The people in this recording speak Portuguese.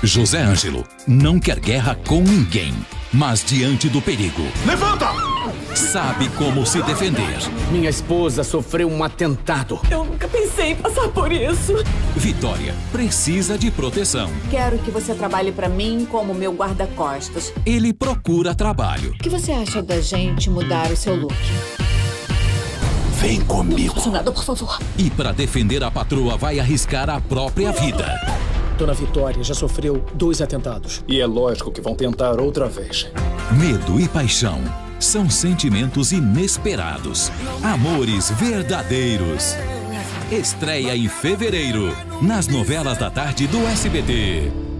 José Ângelo não quer guerra com ninguém, mas diante do perigo, levanta! Sabe como se defender. Minha esposa sofreu um atentado. Eu nunca pensei em passar por isso. Vitória precisa de proteção. Quero que você trabalhe pra mim como meu guarda-costas. Ele procura trabalho. O que você acha da gente mudar o seu look? Vem comigo. Funcionado, por favor. E para defender a patroa vai arriscar a própria vida. Dona Vitória já sofreu 2 atentados. E é lógico que vão tentar outra vez. Medo e paixão são sentimentos inesperados. Amores verdadeiros. Estreia em fevereiro, nas novelas da tarde do SBT.